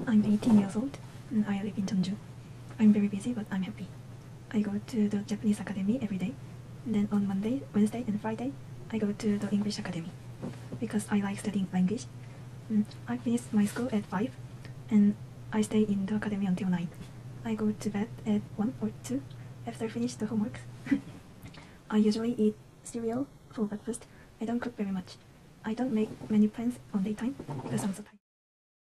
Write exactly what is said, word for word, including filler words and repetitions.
I'm eighteen years old and I live in Jeonju. I'm very busy but I'm happy. I go to the Japanese Academy every day. Then on Monday, Wednesday and Friday, I go to the English Academy because I like studying language. Mm, I finish my school at five and I stay in the academy until nine. I go to bed at one or two after finish the homework. I usually eat cereal for breakfast. I don't cook very much. I don't make many plans on daytime because I'm so tired.